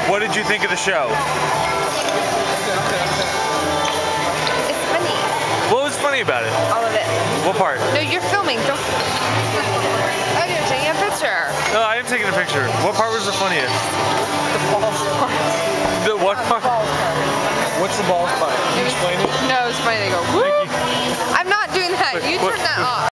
What did you think of the show? It's funny. What was funny about it? All of it. What part? No, you're filming. Don't. Oh, you're taking a picture. No, I am taking a picture. What part was the funniest? The balls part. The what part? What's the balls part? Can you explain it? No, it's funny. They go, woo. I'm not doing that. You turn that off.